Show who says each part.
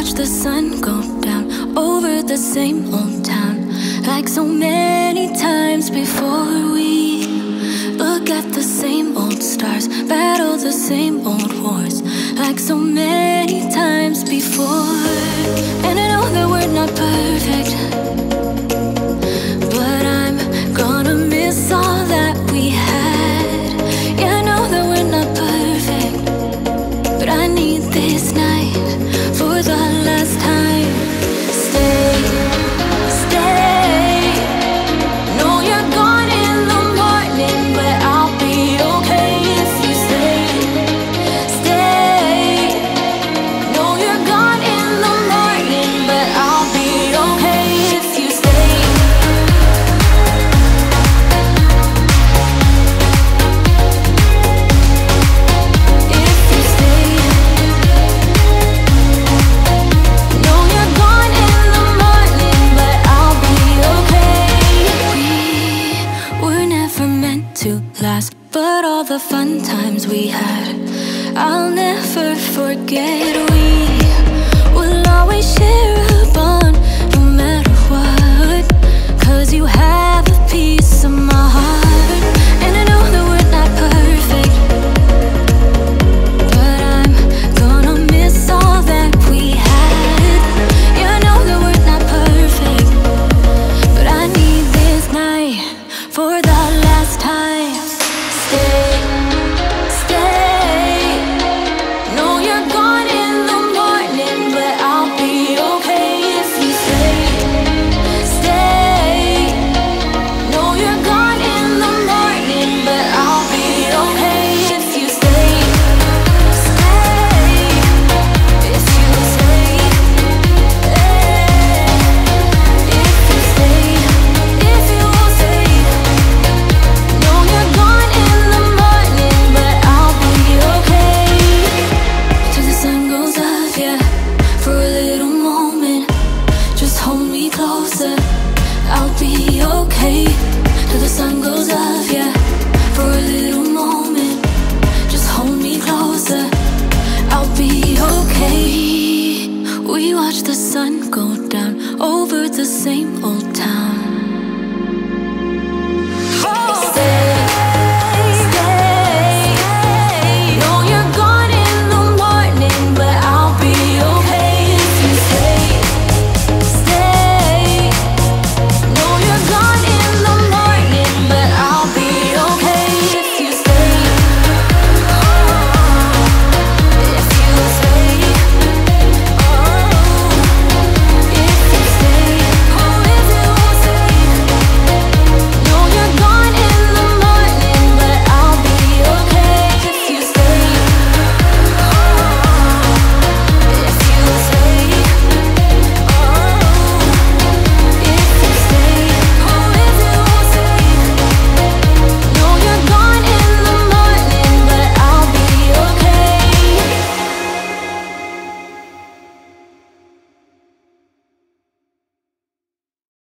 Speaker 1: watch the sun go down over the same old town, like so many times before. We look at the same old stars, battle the same old wars, like so many times before. And I know that we're not perfect, but I'm gonna miss all that we had. Yeah, I know that we're not perfect, but I need this night for the last time. Stay, stay. Know you're gone in the morning, but I'll be okay if you stay. Stay. Know you're gone in the morning, but I'll be okay if you stay. If you stay. Know you're gone in the morning, but I'll be okay. We were never meant to last, but all the fun times we had, I'll never forget. We will always share a bond, no matter what, 'cause you have a piece of my heart. And I know that we're not perfect, but I'm gonna miss all that we had. Yeah, I know that we're not perfect, but I need this night for the last time. Stay, stay. Know you're gone in the morning, but I'll be okay if you stay. Stay. Know you're gone in the morning, but I'll be okay if you stay. Stay. If you stay. If you stay. If you stay. Know you're gone in the morning, but I'll be okay. Till the sun goes up, yeah, for a little moment. Just hold me closer, I'll be okay.